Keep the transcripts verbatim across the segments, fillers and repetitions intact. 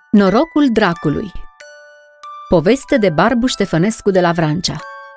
Norocul dracului. Poveste de Barbu Ștefănescu de la Vrancea.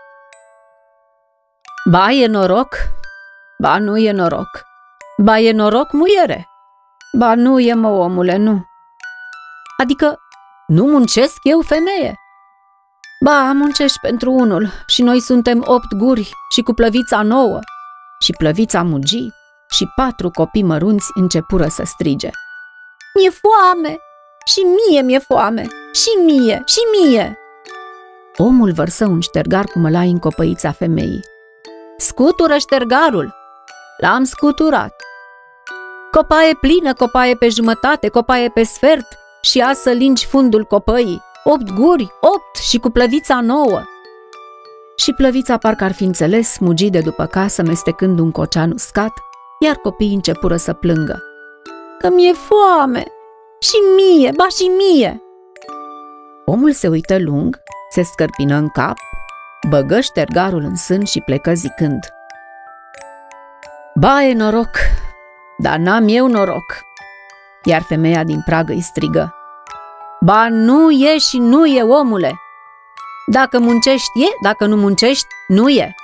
Ba e noroc, ba nu e noroc. Ba e noroc, muiere. Ba nu e, mă, omule, nu. Adică nu muncesc eu, femeie? Ba, muncești pentru unul și noi suntem opt guri și cu plăvița nouă. Și plăvița mugi și patru copii mărunți începură să strige: Mi-e foame! Și mie mi-e foame! Și mie! Și mie! Omul vărsă un ștergar cu mălai în copăița femeii. Scutură ștergarul! L-am scuturat. Copaie plină, copaie pe jumătate, copaie pe sfert și a să lingi fundul copăii. Opt guri, opt și cu plăvița nouă. Și plăvița parcă ar fi înțeles, mugi de după casă, mestecând un cocean uscat, iar copiii începură să plângă. Că mi-e foame! Și mie, ba și mie! Omul se uită lung, se scărpină în cap, băgă ștergarul în sân și plecă zicând: Ba, e noroc, dar n-am eu noroc. Iar femeia din pragă îi strigă: Ba nu e și nu e, omule! Dacă muncești e, dacă nu muncești, nu e.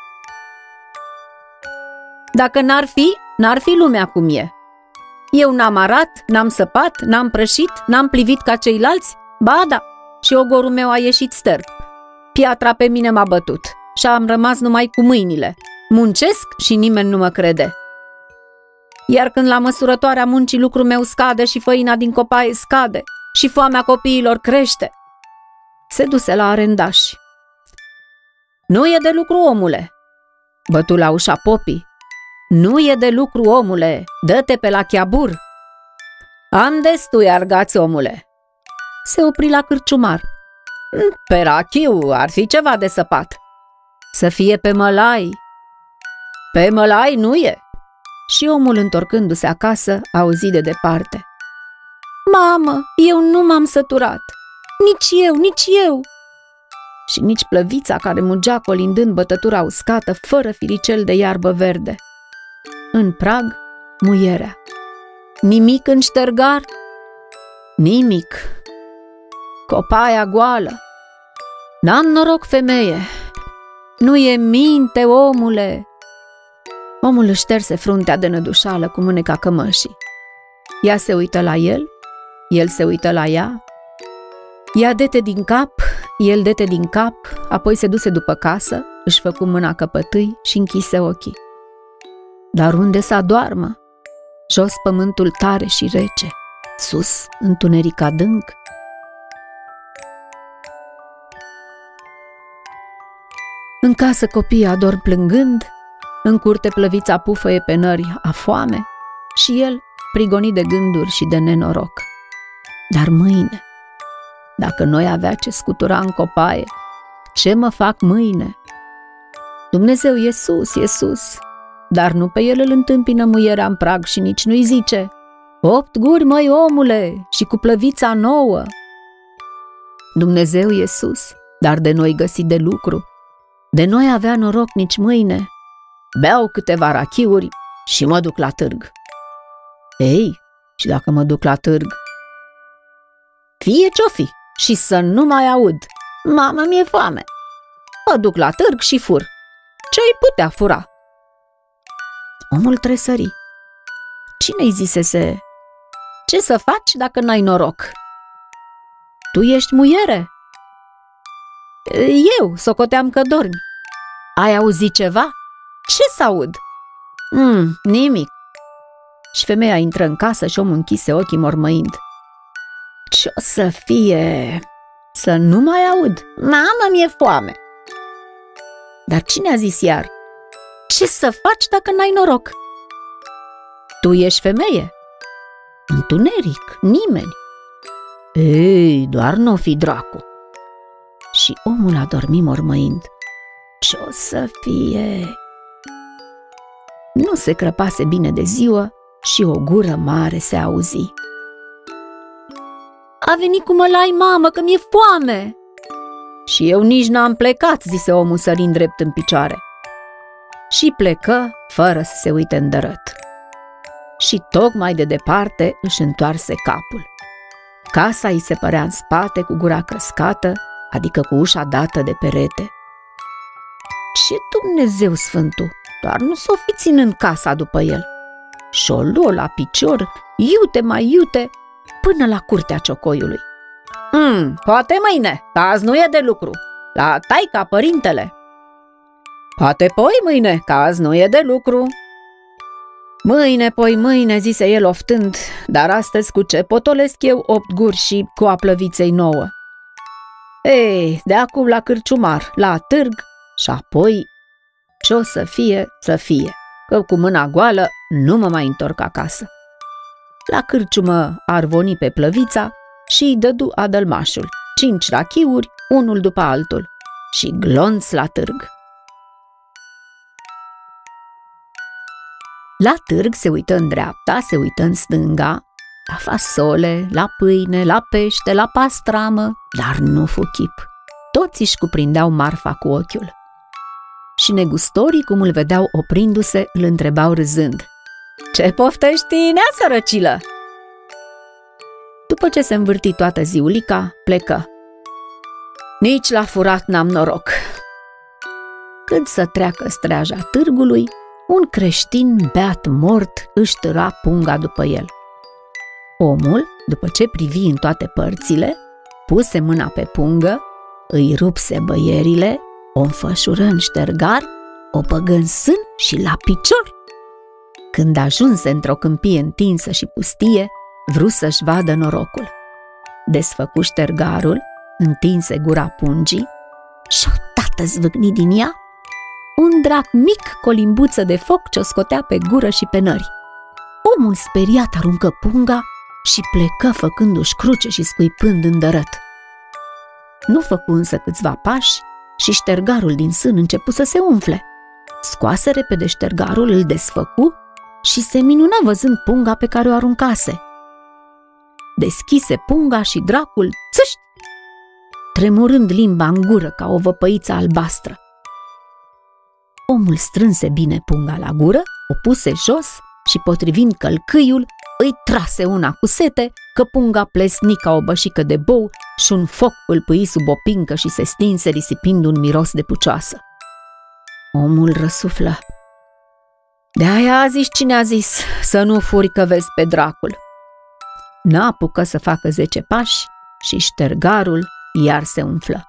Dacă n-ar fi, n-ar fi lumea cum e. Eu n-am arat, n-am săpat, n-am prășit, n-am plivit ca ceilalți, ba da, și ogorul meu a ieșit stărt. Piatra pe mine m-a bătut și am rămas numai cu mâinile. Muncesc și nimeni nu mă crede. Iar când la măsurătoarea muncii lucrul meu scade și făina din copaie scade și foamea copiilor crește. Se duse la arendași. Nu e de lucru, omule! Bătu la ușa popii. Nu e de lucru, omule! Dă-te pe la chiabur! Am destui argați, omule! Se opri la cârciumar. Pe rachiu ar fi ceva de săpat. Să fie pe mălai. Pe mălai nu e. Și omul, întorcându-se acasă, auzi de departe: Mamă, eu nu m-am săturat. Nici eu, nici eu. Și nici plăvița care mugea colindând bătătura uscată, fără firicel de iarbă verde. În prag, muierea. Nimic în ștergar? Nimic. Copaia goală. N-am noroc, femeie. Nu e minte, omule. Omul își șterse fruntea de nădușală cu mâneca cămășii. Ea se uită la el, el se uită la ea. Ea dete din cap, el dete din cap, apoi se duse după casă, își făcu mâna căpătâi și închise ochii. Dar unde să adoarmă? Jos pământul tare și rece, sus întuneric adânc. În casă copiii adorm plângând, în curte plăvița pufăie pe nări a foame și el prigonit de gânduri și de nenoroc. Dar mâine, dacă noi avea ce scutura în copaie, ce mă fac mâine? Dumnezeu e sus, e sus, dar nu pe el îl întâmpină muierea în prag și nici nu-i zice: Opt guri, măi, omule, și cu plăvița nouă. Dumnezeu e sus, dar de noi găsi de lucru, de noi avea noroc nici mâine. Beau câteva rachiuri și mă duc la târg. Ei, și dacă mă duc la târg? Fie ce-o fi, și să nu mai aud: Mamă, mi-e foame. Mă duc la târg și fur. Ce-i putea fura? Omul tresări. Cine-i zisese: Ce să faci dacă n-ai noroc? Tu ești muiere? Eu socoteam că dormi. Ai auzit ceva? Ce să aud? Mm, nimic. Și femeia intră în casă și omul închise ochii mormăind. Ce-o să fie? Să nu mai aud. Mamă, mi-e foame. Dar cine a zis iar: Ce să faci dacă n-ai noroc? Tu ești femeie? Întuneric, nimeni. Ei, doar n-o fi dracu. Și omul a dormit mormăind. Ce-o să fie? Nu se crăpase bine de ziua și o gură mare se auzi. A venit cu mălai, mamă, că mi-e foame. Și eu nici n-am plecat, zise omul sărind drept în picioare. Și plecă fără să se uite în dărăt. Și tocmai de departe își întoarse capul. Casa îi se părea în spate cu gura căscată, adică cu ușa dată de perete. Ce Dumnezeu Sfântul, doar nu s-o fi ținând casa după el. Și-o luă la picior, iute mai iute, până la curtea ciocoiului. Mm, poate mâine, că azi nu e de lucru, la taica părintele. Poate poi mâine, că azi nu e de lucru. Mâine, poi mâine, zise el oftând, dar astăzi cu ce potolesc eu opt guri și coapla viței nouă? Ei, de acum la cârciumar, la târg și apoi ce o să fie, să fie, că cu mâna goală nu mă mai întorc acasă. La cârciumă arvoni pe plăvița și îi dădu adălmașul, cinci rachiuri, unul după altul, și glonț la târg. La târg se uită în dreapta, se uită în stânga, la fasole, la pâine, la pește, la pastramă, dar nu fu chip. Toți își cuprindeau marfa cu ochiul. Și negustorii, cum îl vedeau oprindu-se, îl întrebau râzând: „Ce poftești, nea sărăcilă?” După ce se învârti toată ziulica, plecă. Nici la furat n-am noroc. Când să treacă streaja târgului, un creștin beat mort își târa punga după el. Omul, după ce privi în toate părțile, puse mâna pe pungă, îi rupse băierile, o înfășură în ștergar, o băgă în sân și la picior. Când ajunse într-o câmpie întinsă și pustie, vrut să-și vadă norocul. Desfăcu ștergarul, întinse gura pungii și odată zvâcni din ea un drac mic cu o limbuță de foc ce o scotea pe gură și pe nări. Omul speriat aruncă punga și plecă făcându-și cruce și scuipând îndărăt. Nu făcu însă câțiva pași și ștergarul din sân începu să se umfle. Scoase repede ștergarul, îl desfăcu și se minună văzând punga pe care o aruncase. Deschise punga și dracul, țâști, tremurând limba în gură ca o văpăiță albastră. Omul strânse bine punga la gură, o puse jos și, potrivind călcâiul, îi trase una cu sete, că punga plesni ca o bășică de bou și un foc pâlpâi sub o pincă și se stinse risipind un miros de pucioasă. Omul răsuflă. „De-aia a zis cine a zis, să nu furi că vezi pe dracul.” N-apucă să facă zece pași și ștergarul iar se umflă.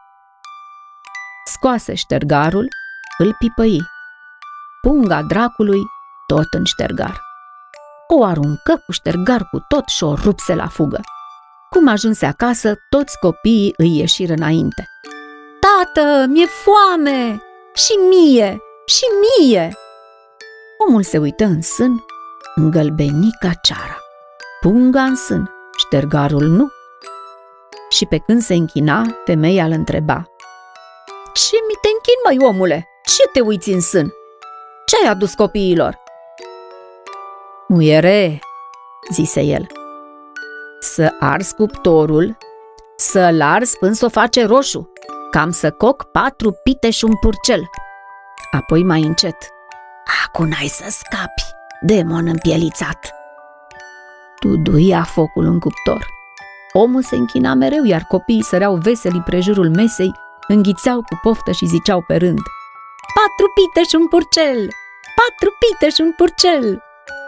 Scoase ștergarul, îl pipăi. Punga dracului tot în ștergar. O aruncă cu ștergar cu tot și o rupse la fugă. Cum ajunse acasă, toți copiii îi ieșiră înainte. „Tată, mi-e foame! Și mie! Și mie!” Omul se uită în sân, îngălbeni ca ceara. Punga în sân, ștergarul nu. Și pe când se închina, femeia îl întreba: „Ce mi te închin, măi, omule? Ce te uiți în sân? Ce ai adus copiilor?” „Muiere,” zise el, „să ars cuptorul, să-l ars până s-o face roșu, cam să coc patru pite și un purcel.” Apoi mai încet: „Acu n-ai să scapi, demon împielițat.” Tuduia focul în cuptor. Omul se închina mereu, iar copiii săreau veseli împrejurul mesei, înghițeau cu poftă și ziceau pe rând: „Patru pite și un purcel! Patru pite și un purcel!”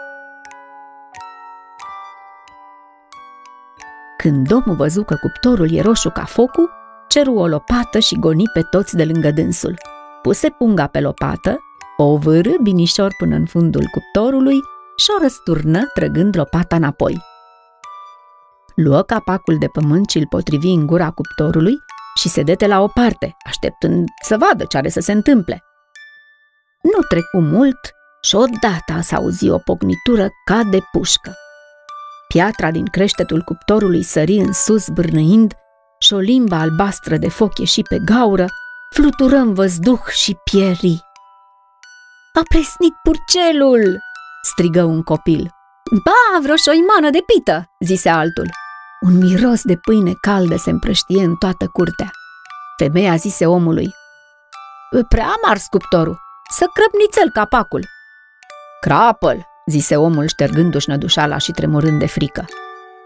Când omul văzu că cuptorul e roșu ca focul, ceru o lopată și goni pe toți de lângă dânsul. Puse punga pe lopată, o vârâ binișor până în fundul cuptorului și o răsturnă trăgând lopata înapoi. Luă capacul de pământ și îl potrivi în gura cuptorului și se dete la o parte, așteptând să vadă ce are să se întâmple. Nu trecu mult și odată s-auzi o pocnitură ca de pușcă. Piatra din creștetul cuptorului sări în sus bârnâind și o limbă albastră de foc ieși pe gaură, flutură în văzduh și pieri. „A presnit purcelul!” strigă un copil. „Ba, vreo șoimană de pită!” zise altul. Un miros de pâine caldă se împrăștie în toată curtea. Femeia zise omului: „Prea am ars cuptorul, să crăp nițel capacul.” „Crapă-l!” zise omul ștergându-și nădușala și tremurând de frică.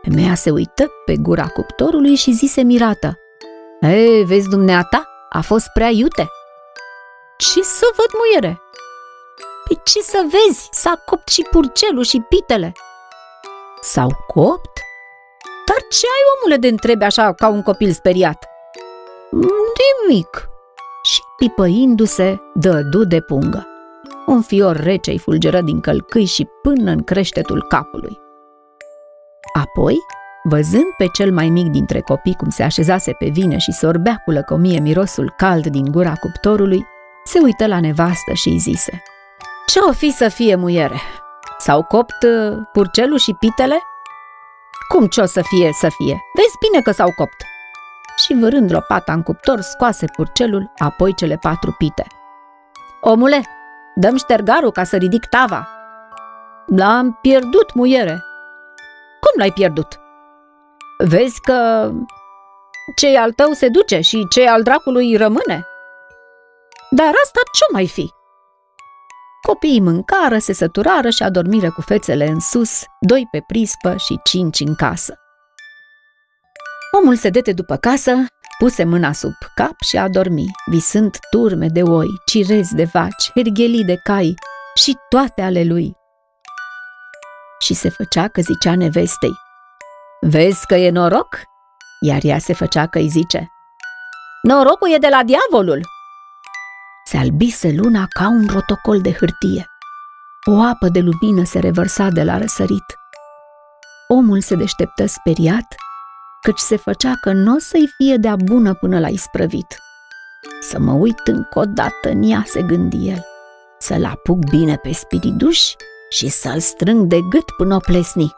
Femeia se uită pe gura cuptorului și zise mirată: „Ei, vezi dumneata, a fost prea iute." „Ce să văd, muiere?" „Păi ce să vezi, s-a copt și purcelul și pitele." „S-au copt? Dar ce ai, omule, de întrebi așa ca un copil speriat?" „Nimic." Și pipăindu-se, dădu de pungă. Un fior rece îi fulgeră din călcâi și până în creștetul capului. Apoi, văzând pe cel mai mic dintre copii cum se așezase pe vine și sorbea cu lăcomie mirosul cald din gura cuptorului, se uită la nevastă și îi zise: „Ce-o fi să fie, muiere? S-au copt uh, purcelul și pitele?" „Cum ce-o să fie să fie? Vezi bine că s-au copt." Și vârând lopata în cuptor, scoase purcelul, apoi cele patru pite. „Omule, dă-mi ștergarul ca să ridic tava." „L-am pierdut, muiere." „Cum l-ai pierdut?" „Vezi că ce al tău se duce și ce al dracului rămâne." „Dar asta ce-o mai fi?" Copiii mâncară, se săturară și adormiră cu fețele în sus, doi pe prispă și cinci în casă. Omul se dete după casă, puse mâna sub cap și a dormi, visând turme de oi, cirezi de vaci, herghelii de cai și toate ale lui. Și se făcea că zicea nevestei: „Vezi că e noroc?" Iar ea se făcea că îi zice: „Norocul e de la diavolul." Se albise luna ca un rotocol de hârtie. O apă de lumină se revărsa de la răsărit. Omul se deșteptă speriat, căci se făcea că n-o să-i fie de-a bună până la isprăvit. „Să mă uit încă o dată în ea," se gândi el, „să-l apuc bine pe spiriduș și să-l strâng de gât până o plesni."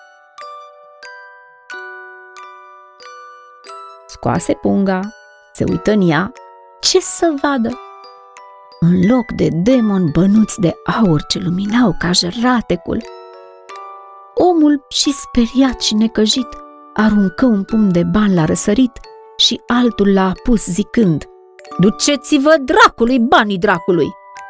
Scoase punga, se uită în ea, ce să vadă? În loc de demoni bănuți de aur ce luminau ca jăratecul, omul, și speriat și necăjit, aruncă un pumn de bani la răsărit și altul l-a apus zicând: „Duceți-vă dracului banii dracului!"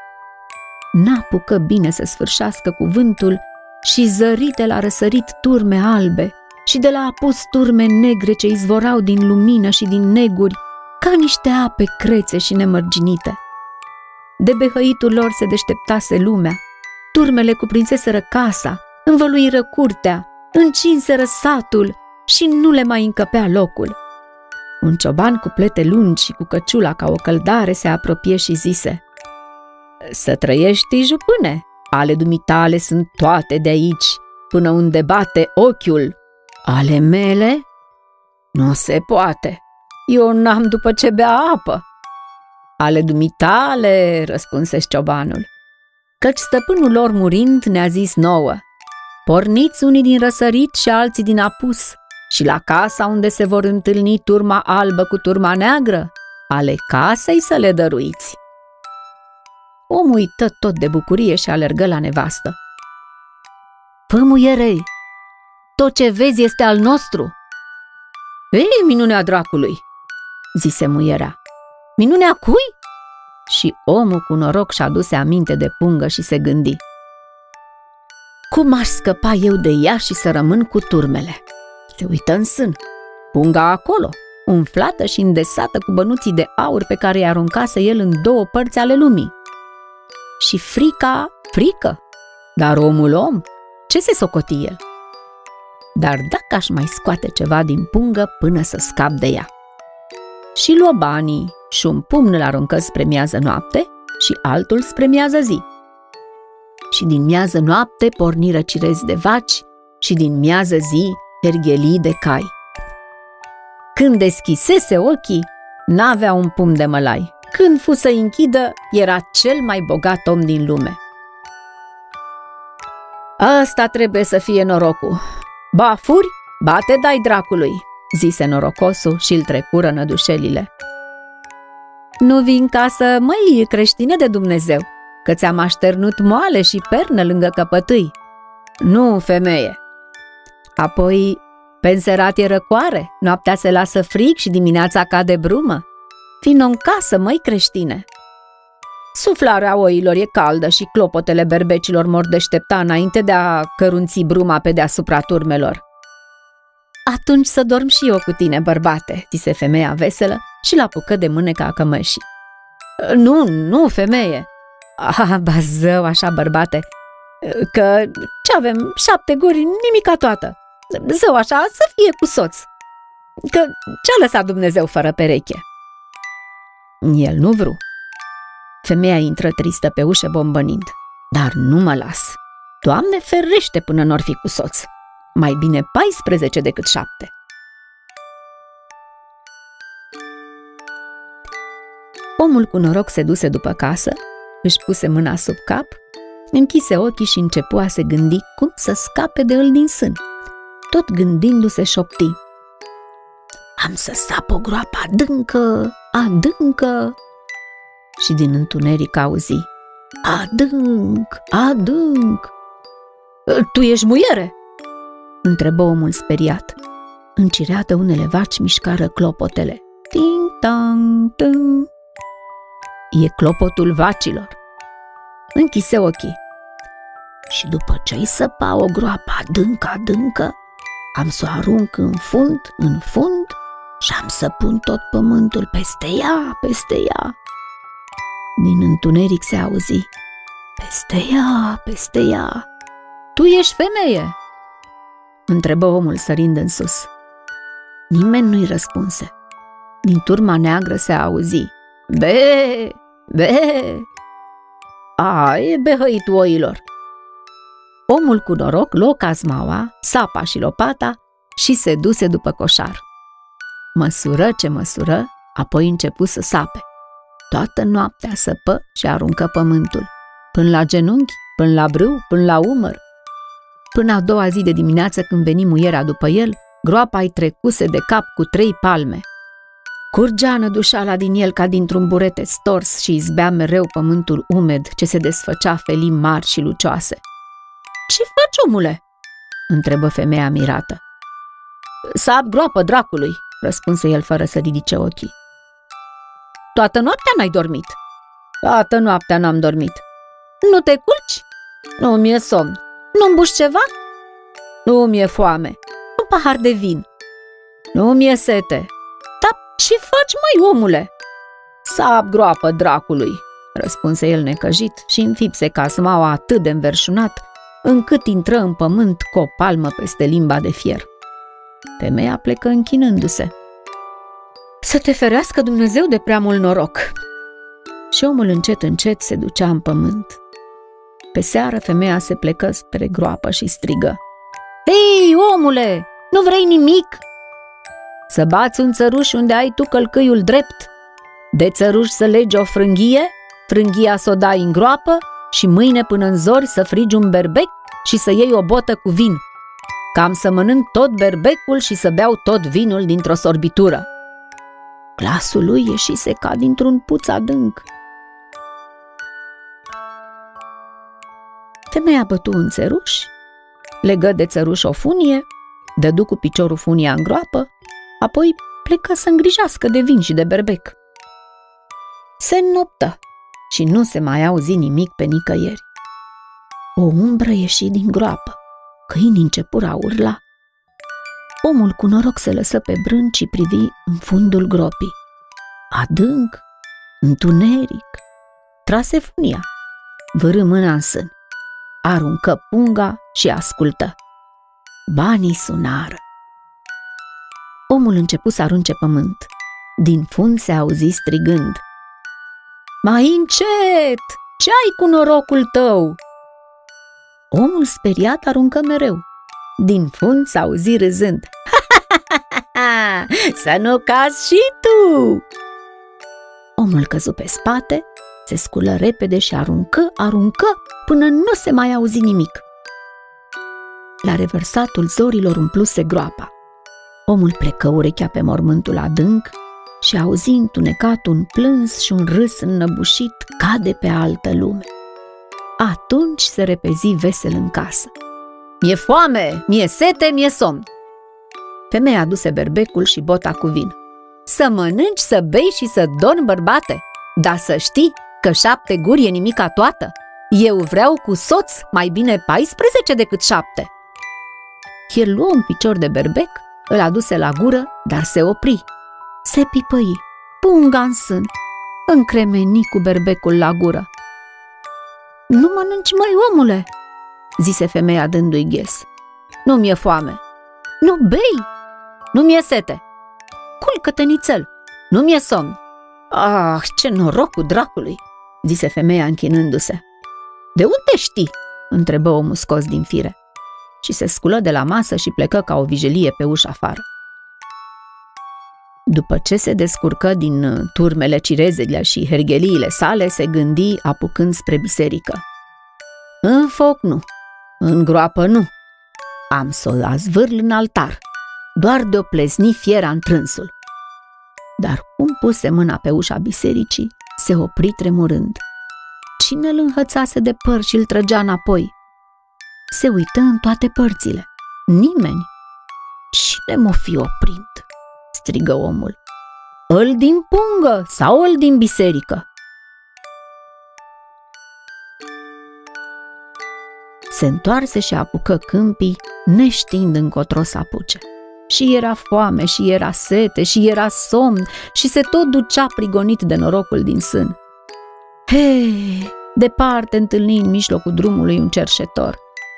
N-apucă bine să sfârșească cuvântul și zărite la răsărit turme albe și de la apus turme negre ce izvorau din lumină și din neguri ca niște ape crețe și nemărginite. De behăitul lor se deșteptase lumea, turmele cuprinseseră casa, învăluiră curtea, încinseră satul și nu le mai încăpea locul. Un cioban cu plete lungi și cu căciula ca o căldare se apropie și zise: „Să trăiești, jupâne, ale dumitale sunt toate de aici, până unde bate ochiul. Ale mele? Nu se poate, eu n-am după ce bea apă." „Ale dumitale," răspunse ciobanul, „căci stăpânul lor murind ne-a zis nouă: porniți unii din răsărit și alții din apus și la casa unde se vor întâlni turma albă cu turma neagră, ale casei să le dăruiți." Omul uită tot de bucurie și alergă la nevastă. „Fă, muierei, tot ce vezi este al nostru." „Ei, minunea dracului," zise muierea. „Minunea cui?" Și omul cu noroc și-a aduse aminte de pungă și se gândi: „Cum aș scăpa eu de ea și să rămân cu turmele?" Se uită în sân. Punga acolo, umflată și îndesată cu bănuții de aur pe care i-a aruncase el în două părți ale lumii. Și frica, frică, dar omul om, ce se socoti el? Dar dacă aș mai scoate ceva din pungă până să scap de ea. Și luă banii și un pumn îl aruncă spre miază noapte și altul spre miază zi. Și din miază noapte porniră cirezi de vaci și din miază zi herghelii de cai. Când deschisese ochii, n-avea un pumn de mălai. Când fu să-i închidă, era cel mai bogat om din lume. „Ăsta trebuie să fie norocul. Bafuri, bate dai dracului," zise norocosul și îl trecură nădușelile. „Nu vii în casă, măi, creștine de Dumnezeu, că ți-am așternut moale și pernă lângă căpătâi." „Nu, femeie." „Apoi, penserat e răcoare, noaptea se lasă frig și dimineața cade brumă. Vino în casă, măi, creștine." „Suflarea oilor e caldă și clopotele berbecilor mor deștepta înainte de a cărunți bruma pe deasupra turmelor." Atunci să dorm și eu cu tine, bărbate, zise femeia veselă și l-apucă de mâneca cămășii. Nu, nu, femeie. Ah, ba zău, așa, bărbate, că ce avem, șapte guri, nimica toată. Zău, așa, să fie cu soț. Că ce-a lăsat Dumnezeu fără pereche? El nu vru. Femeia intră tristă pe ușă bombănind. Dar nu mă las. Doamne ferește până n-or fi cu soț. Mai bine paisprezece decât șapte. Omul cu noroc se duse după casă, își puse mâna sub cap, închise ochii și începu a se gândi cum să scape de îl din sân. Tot gândindu-se șopti: am să sap o groapă adâncă, adâncă. Și din întuneric auzi: adânc, adânc. Tu ești muiere? Întrebă omul speriat. În cireadă unele vaci mișcară clopotele. Ting-tang, tâng. E clopotul vacilor. Închise ochii. Și după ce-i săpa o groapă adâncă, adâncă, am să o arunc în fund, în fund și am să pun tot pământul peste ea, peste ea. Din întuneric se auzi: peste ea, peste ea. Tu ești femeie? Întrebă omul sărind în sus. Nimeni nu-i răspunse. Din turma neagră se auzi: be, be. A, e behăitul oilor. Omul cu noroc luă cazmaua, sapa și lopata și se duse după coșar. Măsură ce măsură, apoi începu să sape. Toată noaptea săpă și aruncă pământul, până la genunchi, până la brâu, până la umăr. Până a doua zi de dimineață, când veni muierea după el, groapa-i trecuse de cap cu trei palme. Curgea nădușala din el ca dintr-un burete stors și izbea mereu pământul umed ce se desfăcea felii mari și lucioase. Ce faci, omule?" întrebă femeia mirată. Sap groapă dracului," răspunse el fără să ridice ochii. Toată noaptea n-ai dormit?" Toată noaptea n-am dormit." Nu te culci?" Nu mi-e somn." Nu-mi buși ceva?" Nu mi-e foame." Un pahar de vin." Nu mi-e sete." Dar ce faci, măi, omule?" Sap groapă dracului," răspunse el necăjit și înfipse casmaua atât de înverșunat, încât intră în pământ cu o palmă peste limba de fier. Femeia plecă închinându-se. Să te ferească Dumnezeu de prea mult noroc." Și omul încet, încet se ducea în pământ. Pe seară femeia se plecă spre groapă și strigă: Hei, omule, nu vrei nimic? Să bați un țăruș unde ai tu călcâiul drept, de țăruș să legi o frânghie, frânghia să o dai în groapă și mâine până în zori să frigi un berbec și să iei o botă cu vin, cam să mănânc tot berbecul și să beau tot vinul dintr-o sorbitură. Glasul lui ieșise ca dintr-un puț adânc. Femeia bătu un țăruș, legă de țăruș o funie, dădu cu piciorul funia în groapă, apoi plecă să îngrijească de vin și de berbec. Se înnoptă și nu se mai auzi nimic pe nicăieri. O umbră ieși din groapă, câinii începură a urla. Omul cu noroc se lăsă pe brânci și privi în fundul gropii. Adânc, întuneric, trase funia, vârâ mâna în sân, aruncă punga și ascultă. Banii sunară. Omul începu să arunce pământ. Din fund se auzi strigând: Mai încet! Ce-ai cu norocul tău? Omul speriat aruncă mereu. Din fund s-auzi râzând: Să nu cazi și tu! Omul căzu pe spate, se sculă repede și aruncă, aruncă, până nu se mai auzi nimic. La revărsatul zorilor umpluse groapa. Omul plecă urechea pe mormântul adânc și auzi întunecat un plâns și un râs înnăbușit ca de pe altă lume. Atunci se repezi vesel în casă. Mi-e foame, mi-e sete, mi-e somn. Femeia aduse berbecul și bota cu vin. Să mănânci, să bei și să dormi, bărbate, dar să știi că șapte guri e nimica toată. Eu vreau cu soț mai bine paisprezece decât șapte. El luă un picior de berbec, Îl aduse la gură, dar se opri. Se pipăi, punga în sân, încremeni cu berbecul la gură. Nu mănânci, măi, omule, zise femeia dându-i ghes. Nu mi-e foame. Nu bei? Nu mi-e sete. Culcă-te, nițel, nu mi-e somn. Ah, ce noroc cu dracului, zise femeia închinându-se. De unde știi? Întrebă omul scos din fire. Și se sculă de la masă și plecă ca o vijelie pe ușa afară. După ce se descurcă din turmele, cirezele și hergheliile sale, se gândi apucând spre biserică. În foc nu, în groapă nu, am să o azvârl în altar, doar de-o plezni fiera întrânsul. Dar cum puse mâna pe ușa bisericii, se opri tremurând. Cine îl înhățase de păr și îl trăgea înapoi? Se uită în toate părțile. Nimeni. Cine m-o fi oprind? Strigă omul. Îl din pungă sau îl din biserică? Se întoarse și apucă câmpii, neștiind încotro să apuce. Și era foame, și era sete, și era somn, și se tot ducea prigonit de norocul din sân. Hei, departe întâlni în mijlocul drumului un cerșetor.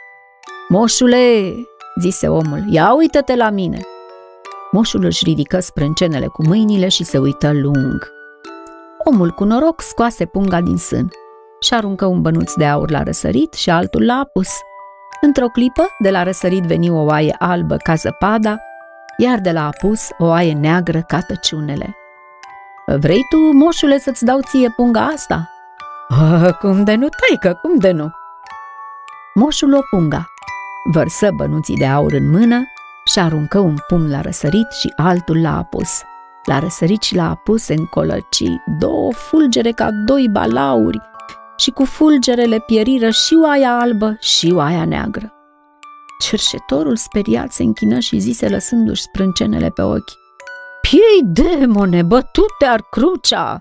Moșule, zise omul, ia uită-te la mine. Moșul își ridică sprâncenele cu mâinile și se uită lung. Omul cu noroc scoase punga din sân și aruncă un bănuț de aur la răsărit și altul la apus. Într-o clipă, de la răsărit veni o oaie albă ca zăpada, iar de la apus o oaie neagră ca tăciunele. Vrei tu, moșule, să-ți dau ție punga asta? Oh, cum de nu, taică, cum de nu? Moșul o punga, vărsă bănuții de aur în mână și aruncă un pumn la răsărit și altul la apus. La răsărit și la apus se încolăci două fulgere ca doi balauri și cu fulgerele pieriră și oaia albă și oaia neagră. Cerșetorul speriat se închină și zise lăsându-și sprâncenele pe ochi. Piei, demone, bătute-ar crucea!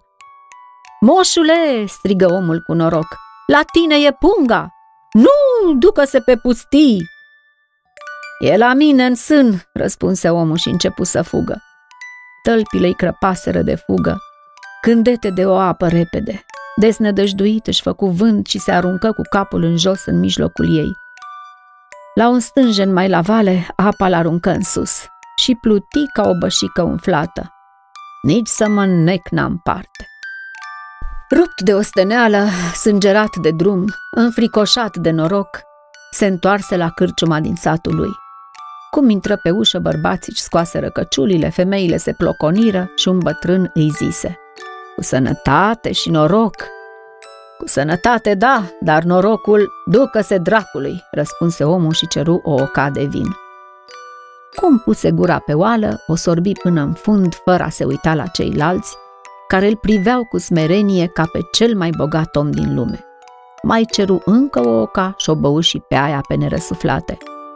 Moșule, strigă omul cu noroc, la tine e punga! Nu, ducă-se pe pustii! E la mine în sân, răspunse omul și începu să fugă. Tălpile-i crăpaseră de fugă, cândete de o apă repede. Desnădăjduit își făcu vânt și se aruncă cu capul în jos în mijlocul ei. La un stânjen mai la vale, apa l-aruncă în sus și pluti ca o bășică umflată. Nici să mă înnec n-am parte. Rupt de osteneală, sângerat de drum, înfricoșat de noroc, se întoarse la cârciuma din satul lui. Cum intră pe ușă, bărbații își scoaseră căciulile, femeile se ploconiră și un bătrân îi zise: cu sănătate și noroc. Cu sănătate, da, dar norocul ducă-se dracului, răspunse omul și ceru o oca de vin. Cum puse gura pe oală, o sorbi până în fund, fără a se uita la ceilalți, care îl priveau cu smerenie ca pe cel mai bogat om din lume. Mai ceru încă o oca și o bău și pe aia pe nerăsuflate.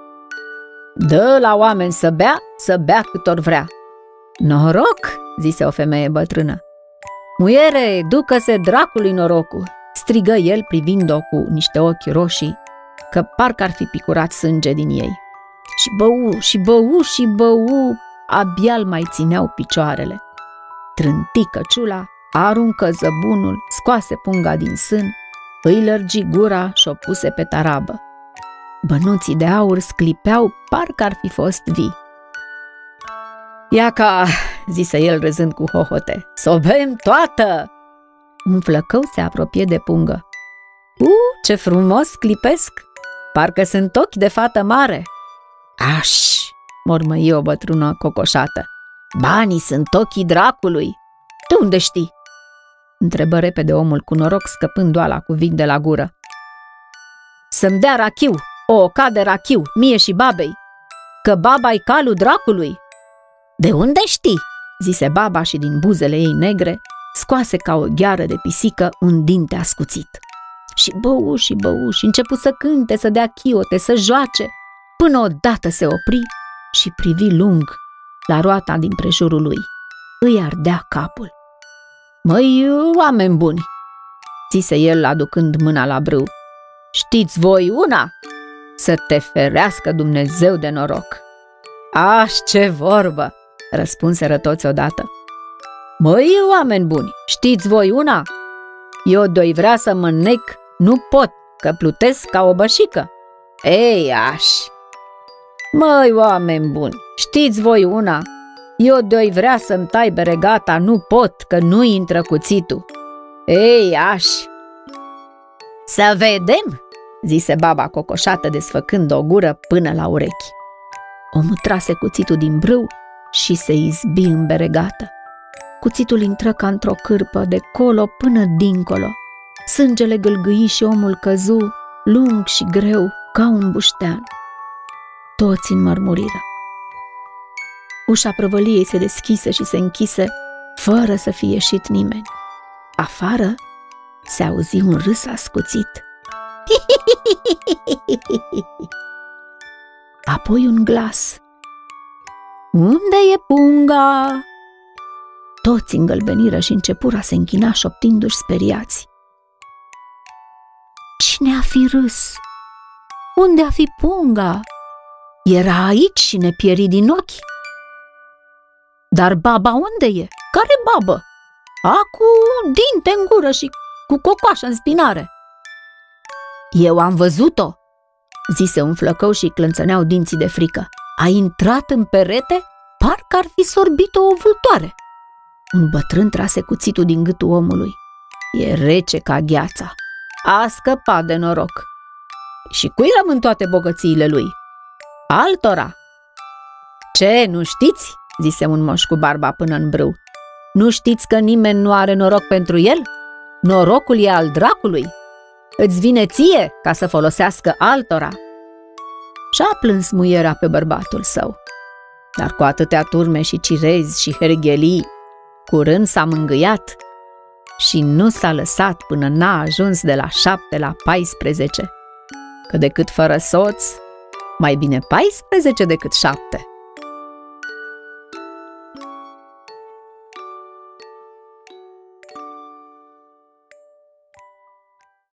Dă la oameni să bea, să bea cât or vrea. Noroc, zise o femeie bătrână. Muiere, ducă-se dracului norocul, strigă el privind-o cu niște ochi roșii, că parcă ar fi picurat sânge din ei. Și bău, și bău, și bău, abia-l mai țineau picioarele. Trânti căciula, aruncă zăbunul, scoase punga din sân, îi lărgi gura și o puse pe tarabă. Bănuții de aur sclipeau, parcă ar fi fost vii. Iaca, zise el râzând cu hohote, s-o bem toată! Un flăcău se apropie de pungă. U, ce frumos clipesc! Parcă sunt ochi de fată mare! Aș, mormăi o bătrână cocoșată. Banii sunt ochii dracului! De unde știi? Întrebă repede omul cu noroc, scăpând oala cu vin de la gură. Să-mi dea rachiu, o oca de rachiu, mie și babei, că baba-i calul dracului. De unde știi? Zise baba și din buzele ei negre scoase ca o gheară de pisică un dinte ascuțit. Și bău și bău și începu să cânte, să dea chiote, să joace, până odată se opri și privi lung la roata din prejurul lui. Îi ardea capul. Măi, oameni buni, zise el aducând mâna la brâu, știți voi una? Să te ferească Dumnezeu de noroc. Aș, ce vorbă, răspunseră toți odată. Măi, oameni buni, știți voi una? Eu doi vrea să mă înnec, nu pot, că plutesc ca o bășică. Ei, aș! Măi, oameni buni, știți voi una? Eu doi vrea să-mi tai beregata, nu pot, că nu intră cuțitul. Ei, aș! Să vedem, zise baba cocoșată, desfăcând o gură până la urechi. Omul trase cuțitul din brâu și se izbi în beregată. Cuțitul intră ca într-o cârpă, de colo până dincolo. Sângele gâlgâi și omul căzu, lung și greu, ca un buștean. Toți înmărmuriră. Ușa prăvăliei se deschise și se închise, fără să fie ieșit nimeni. Afară se auzi un râs ascuțit. Apoi un glas. Unde e punga? Toți îngălbeniră și începură a se închina șoptindu-și speriați. Cine a fi râs? Unde a fi punga? Era aici și ne pieri din ochi. Dar baba unde e? Care babă? A, cu dinte în gură și cu cocoașă în spinare. Eu am văzut-o, zise un flăcău și clănțăneau dinții de frică. A intrat în perete, parcă ar fi sorbit-o o vultoare. Un bătrân trase cuțitul din gâtul omului. E rece ca gheața. A scăpat de noroc. Și cui rămân toate bogățiile lui? Altora. Ce, nu știți? Zise un moș cu barba până în brâu. Nu știți că nimeni nu are noroc pentru el? Norocul e al dracului. Îți vine ție ca să folosească altora. Și-a plâns muiera pe bărbatul său. Dar cu atâtea turme și cirezi și herghelii, curând s-a mângâiat și nu s-a lăsat până n-a ajuns de la șapte la paisprezece, că decât fără soț, mai bine paisprezece decât șapte.